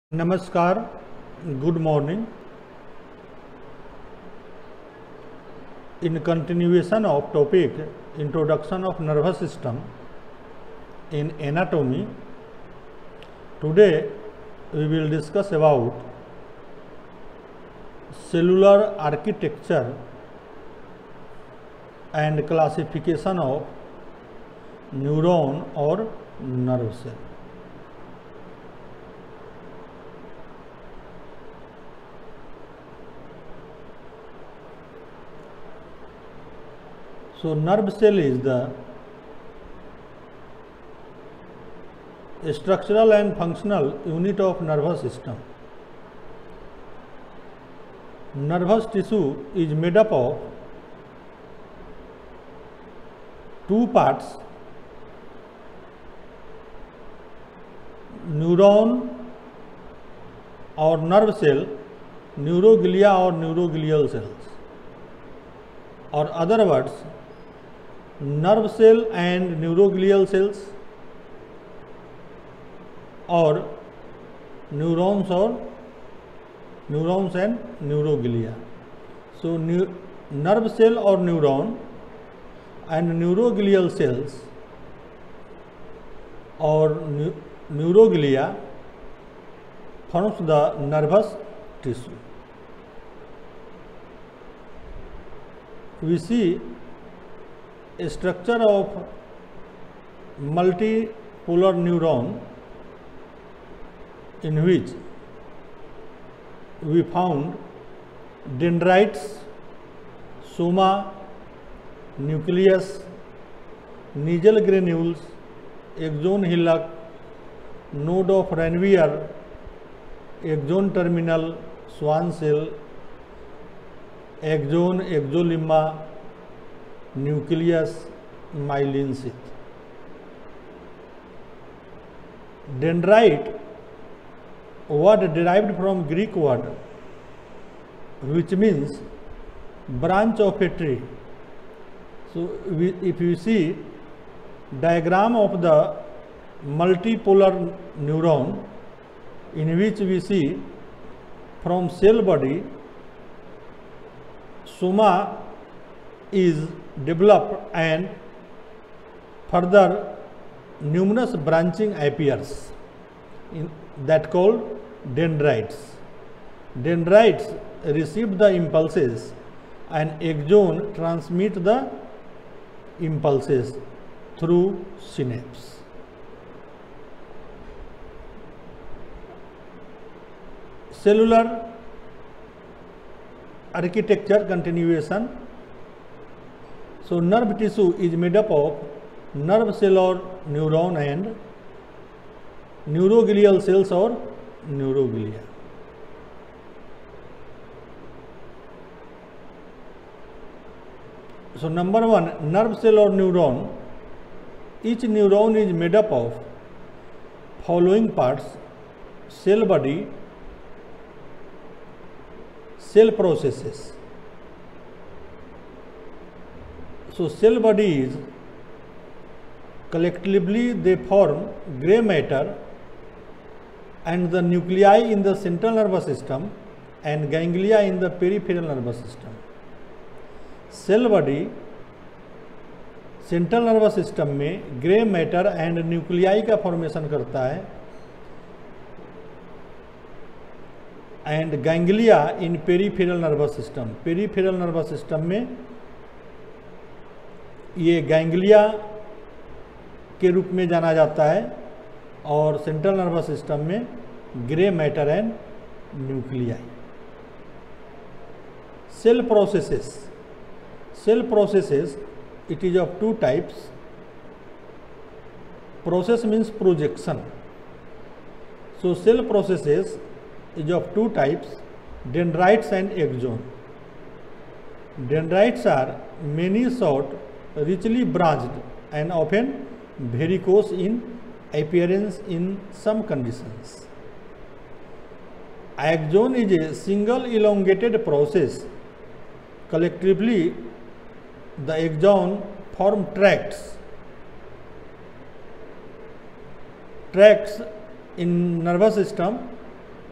Namaskar, good morning. In continuation of topic Introduction of Nervous System in Anatomy, today we will discuss about cellular architecture and classification of neuron or nerve cell. So, nerve cell is the structural and functional unit of nervous system. Nervous tissue is made up of two parts: neuron or nerve cell, neuroglia or neuroglial cells, or other words, nerve cell and neuroglial cells, or neurons and neuroglia. So, nerve cell or neuron and neuroglial cells or neuroglia forms the nervous tissue. We see a structure of multipolar neuron in which we found dendrites, soma, nucleus, nasal granules, axon hillock, node of Ranvier, axon terminal, Schwann cell, axon, axolemma, nucleus, myelin sheath. Dendrite word derived from Greek word which means branch of a tree. So, if you see diagram of the multipolar neuron, in which we see from cell body soma is developed and further numerous branching appears in that called dendrites. Dendrites receive the impulses and axon transmit the impulses through synapse. Cellular architecture continuation. So, nerve tissue is made up of nerve cell or neuron and neuroglial cells or neuroglia. So, number one, nerve cell or neuron. Each neuron is made up of following parts: cell body, cell processes. So, cell body is collectively they form grey matter and the nuclei in the central nervous system and ganglia in the peripheral nervous system. Cell body central nervous system में grey matter and nuclei का formation करता है and ganglia in peripheral nervous system. Peripheral nervous system में ये ganglia के रूप में जाना जाता है और सेंट्रल नर्वस सिस्टम में grey matter and nuclei. Cell processes. Cell processes, it is of two types. Process means projection. So, cell processes is of two types, dendrites and axon. Dendrites are many short, richly branched and often varicose in appearance in some conditions. Axon is a single elongated process. Collectively, the axon form tracts tracts in nervous system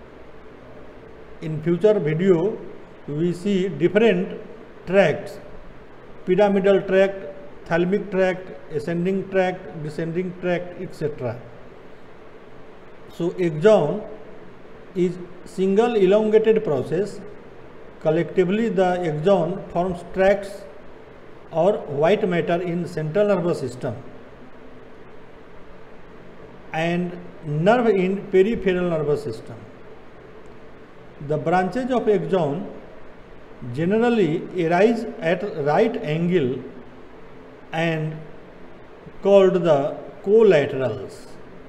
In future video, we see different tracts: pyramidal tract, thalamic tract, ascending tract, descending tract, etc. So axon is single elongated process. Collectively, the axon forms tracts or white matter in central nervous system and nerve in peripheral nervous system. The branches of axon generally arise at right angle and called the collaterals.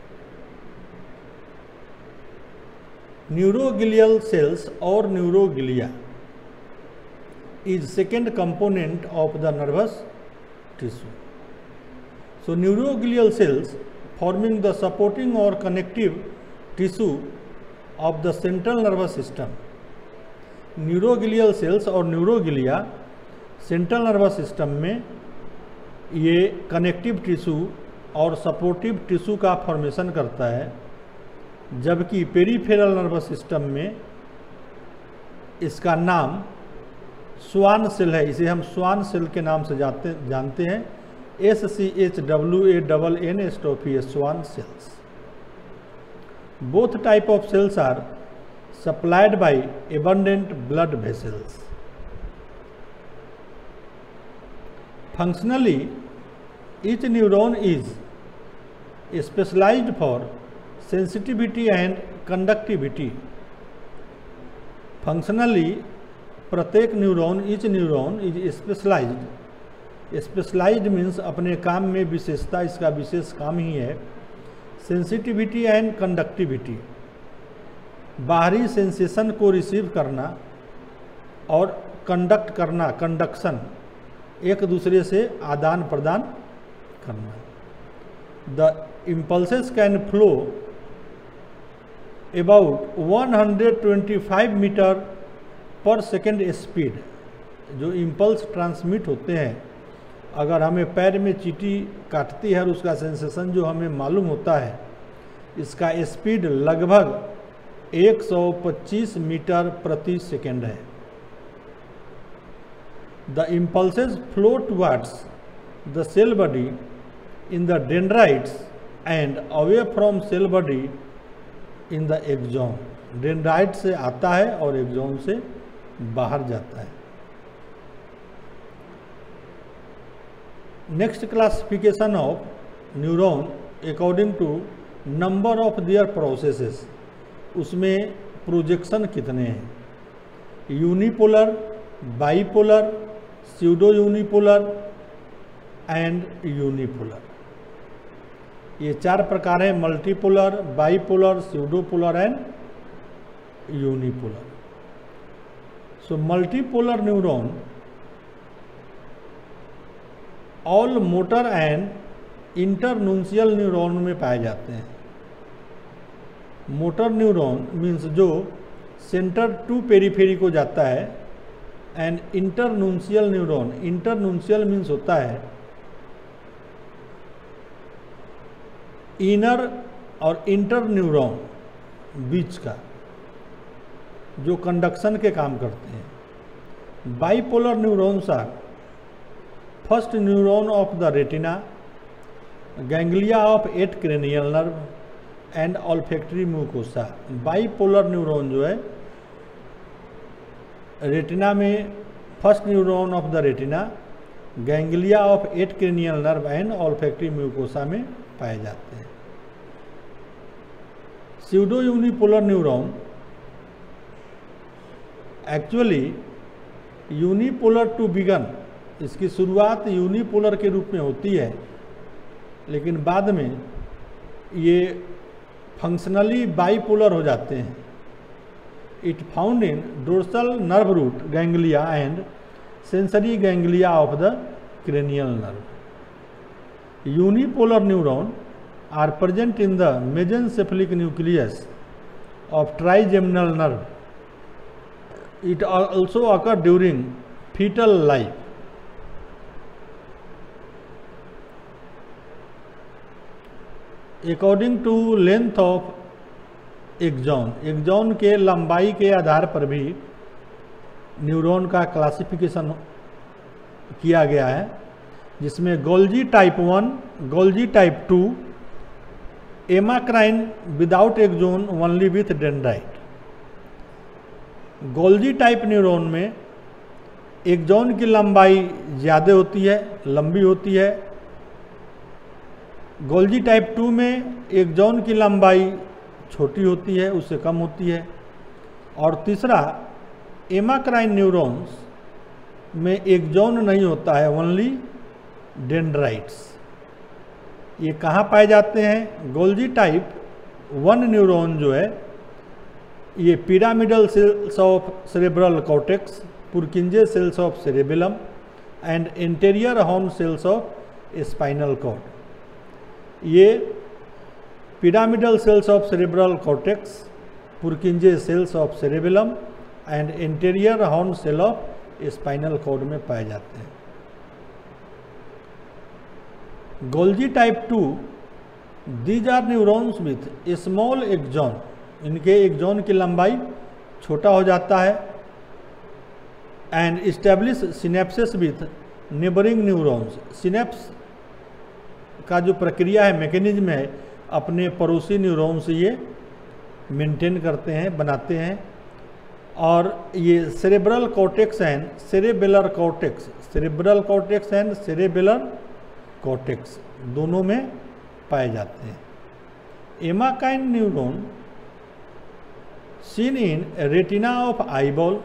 Neuroglial cells or neuroglia is second component of the nervous tissue. So neuroglial cells forming the supporting or connective tissue of the central nervous system. Neuroglial cells और neuroglia central nervous system में ये connective tissue और supportive tissue का formation करता है, जबकि peripheral nervous system में इसका नाम स्वान सेल है। इसे हम स्वान सेल के नाम से जानते हैं, SCHWANN Schwann cells. Both type of cells are supplied by abundant blood vessels. Functionally, each neuron is specialized for sensitivity and conductivity. Functionally, प्रत्येक neuron, each neuron is specialized. Specialized means अपने काम में विशेषता, इसका विशेष काम ही है। Sensitivity and conductivity, बाहरी sensation को रिसीव करना और कंडक्ट करना, कंडक्शन, एक दूसरे से आदान प्रदान करना। The impulses can flow about 125 metre per second speed. जो इम्पल्स ट्रांसमिट होते हैं, अगर हमें पैर में चींटी काटती है और उसका सेंसेशन जो हमें मालूम होता है, इसका स्पीड लगभग 125 मीटर प्रति सेकेंड है। The impulses flow towards the cell body in the dendrites and away from cell body in the axon. Dendrite से आता है और एक्सॉन से बाहर जाता है। Next classification of neuron according to number of their processes, उसमें प्रोजेक्शन कितने हैं? Unipolar, bipolar, pseudo unipolar and unipolar. ये चार प्रकार हैं: multipolar, bipolar, pseudopolar and unipolar. So multipolar neuron all motor and internuncial neuron में पाए जाते हैं। मोटर न्यूरॉन मीन्स जो सेंटर टू पेरीफेरी को जाता है, and internuncial neuron, internuncial means होता है इनर और इंटर न्यूरॉन बीच का, जो कंडक्शन के काम करते हैं। Bipolar neurons are first neuron of the retina, ganglia of 8 cranial nerve and olfactory mucosa. Bipolar neuron जो है रेटिना में first neuron of the retina, ganglia of 8 cranial nerve and olfactory mucosa में पाए जाते हैं। Pseudo unipolar neuron actually unipolar to begin, इसकी शुरुआत unipolar के रूप में होती है, लेकिन बाद में ये फंक्शनली बाइपोलर हो जाते हैं। It found in dorsal nerve root ganglia and sensory ganglia of the cranial nerve. Unipolar neuron are present in the mesencephalic nucleus of trigeminal nerve. It also occur during foetal life. According to length of axon के लंबाई के आधार पर भी neuron का classification किया गया है, जिसमें Golgi type 1, Golgi type 2, amacrine without axon only with dendrite. Golgi type neuron में एक्सॉन की लंबाई ज़्यादा होती है, लंबी होती है। गोल्जी टाइप 2 में एक्सॉन की लंबाई छोटी होती है, उससे कम होती है। और तीसरा, एमाक्राइन न्यूरॉन्स में एक्सॉन नहीं होता है, ओनली डेंड्राइट्स। ये कहाँ पाए जाते हैं? गोल्जी टाइप 1 न्यूरॉन जो है ये pyramidal cells of cerebral cortex, Purkinje cells of cerebellum and interior horn cells of spinal cord. ये pyramidal cells of cerebral cortex, Purkinje cells of cerebellum and interior horn cell of spinal cord में पाए जाते हैं। Golgi type 2, these are neurons with small axon, इनके axon की लंबाई छोटा हो जाता है। And establish synapsis with neighbouring neurons, synapse का जो प्रक्रिया है, मैकेनिज्म है, अपने पड़ोसी न्यूरॉन से ये मेंटेन करते हैं, बनाते हैं। और ये cerebral cortex and cerebellar cortex, cerebral cortex and cerebellar cortex दोनों में पाए जाते हैं। Amacrine neuron seen in retina of eyeball,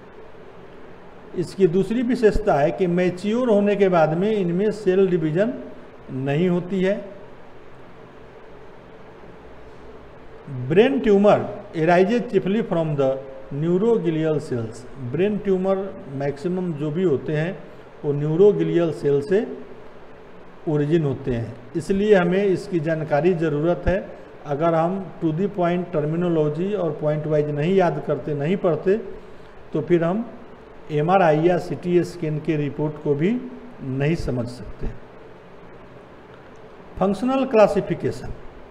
इसकी दूसरी विशेषता है कि मैच्योर होने के बाद में इनमें सेल डिवीजन नहीं होती है। Brain tumour arises chiefly from the neuroglial cells, brain tumour maximum जो भी होते हैं वो न्यूरोगिलियल सेल से ओरिजिन होते हैं, इसलिए हमें इसकी जानकारी ज़रूरत है। अगर हम टू दी पॉइंट टर्मिनोलॉजी और पॉइंट वाइज नहीं याद करते, नहीं पढ़ते, तो फिर हम MRI या CT स्कैन के रिपोर्ट को भी नहीं समझ सकते। Functional classification,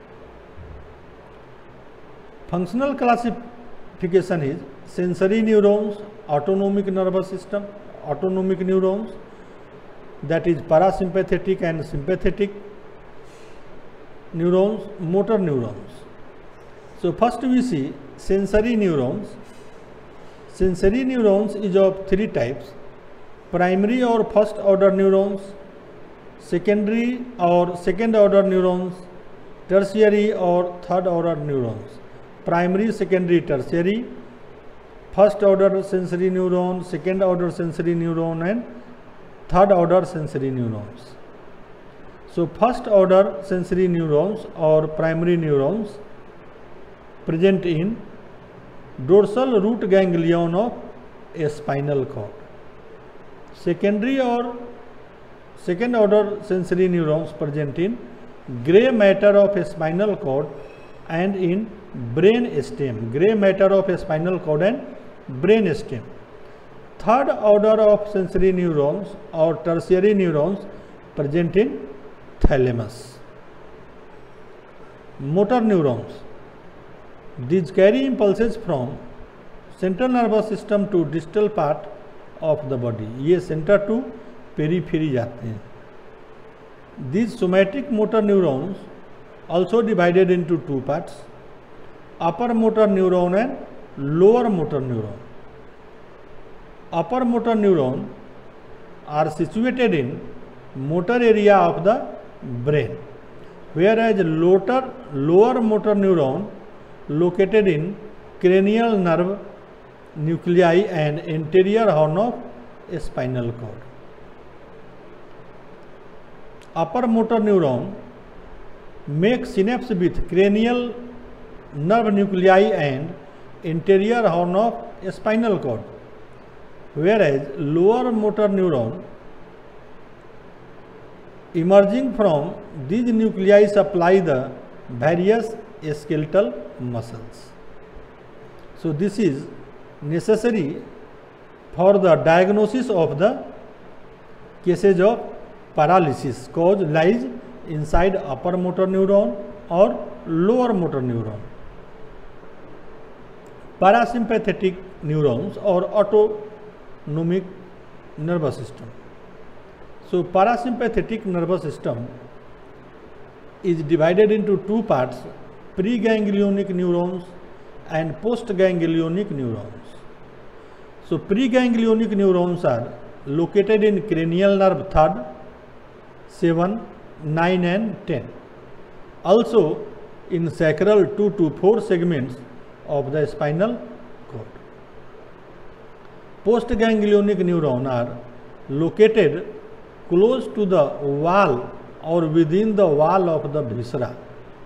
functional classification is sensory neurons, autonomic nervous system, autonomic neurons, that is parasympathetic and sympathetic neurons, motor neurons. So first we see sensory neurons. Sensory neurons is of 3 types: primary or first order neurons, secondary or second order neurons, tertiary or third order neurons. Primary, secondary, tertiary, first order sensory neuron, second order sensory neuron and third order sensory neurons. So first order sensory neurons or primary neurons present in dorsal root ganglion of a spinal cord. Secondary or second order sensory neurons present in gray matter of a spinal cord and in brain stem, gray matter of a spinal cord and brain stem. Third order of sensory neurons or tertiary neurons present in thalamus. Motor neurons, these carry impulses from central nervous system to distal part of the body. ये center to periphery जाते हैं. These somatic motor neurons also divided into 2 parts: upper motor neuron and lower motor neuron. Upper motor neuron are situated in motor area of the brain, whereas lower motor neuron located in cranial nerve nuclei and anterior horn of spinal cord. Upper motor neuron make synapse with cranial nerve nuclei and anterior horn of spinal cord, whereas lower motor neuron emerging from these nuclei supply the various skeletal muscles. So this is necessary for the diagnosis of the cases of paralysis. Cause lies inside upper motor neuron or lower motor neuron. parasympathetic neurons or autonomic nervous system. So parasympathetic nervous system is divided into two parts, preganglionic neurons and postganglionic neurons. So preganglionic neurons are located in cranial nerve 3rd, 7, 9 and 10. Also in sacral 2 to 4 segments of the spinal cord. Postganglionic neurons are located close to the wall or within the wall of the viscera.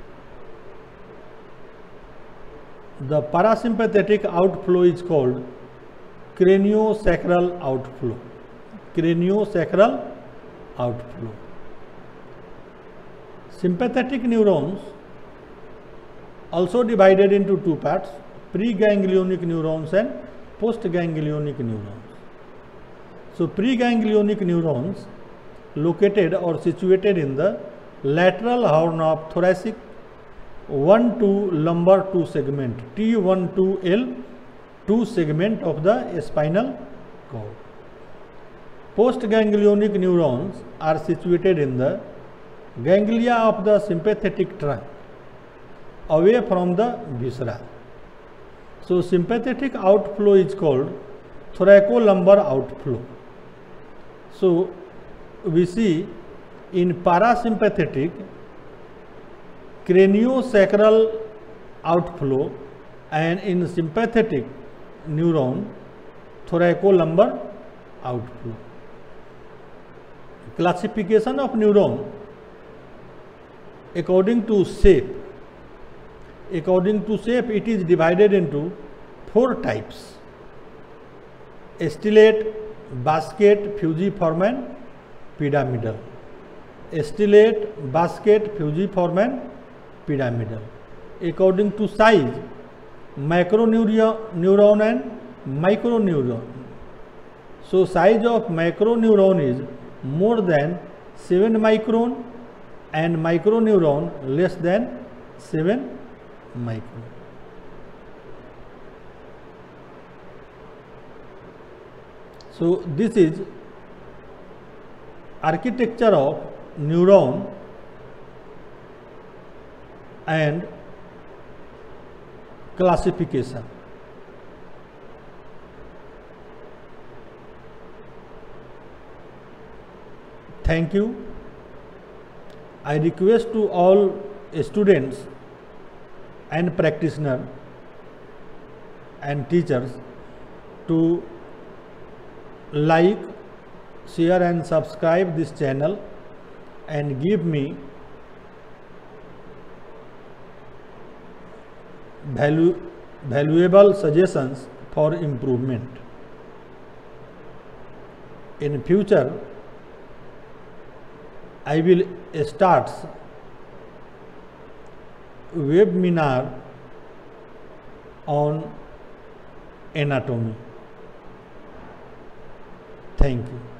The parasympathetic outflow is called craniosacral outflow. Craniosacral outflow. Sympathetic neurons also divided into two parts, preganglionic neurons and postganglionic neurons. So preganglionic neurons located or situated in the lateral horn of thoracic 1 to lumbar 2 segment, T1 to L2 segment of the spinal cord. Postganglionic neurons are situated in the ganglia of the sympathetic trunk, away from the viscera. So sympathetic outflow is called thoracolumbar outflow. So we see in parasympathetic craniosacral outflow and in sympathetic neuron thoracolumbar outflow. Classification of neuron according to shape. According to shape, it is divided into 4 types: stellate, basket, fusiform and pyramidal. Stellate, basket, fusiform and pyramidal. According to size, macroneuron and microneuron. So size of macroneuron is more than 7 micron and microneuron less than 7 micron. So this is architecture of neuron and classification. Thank you. I request to all students and practitioners and teachers to like, share and subscribe this channel and give me valuable suggestions for improvement. In future, I will start webinar on anatomy. Thank you.